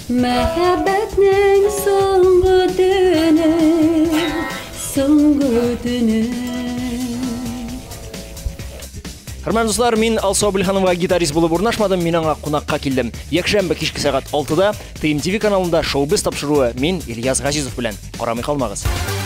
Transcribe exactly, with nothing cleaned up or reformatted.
Мәхәббәтнең соңгы төне, соңгы төне. Хөрмәтле дуслар, мин Алсу Абелханова гитарист булып урнашмадым, мин аңа кунакка килдем. Якшәмбе кичке сәгать алтыда ТМТV каналында шоу-без тапшыруы мин Ильяс Газизов белән. Карамый калмагыз.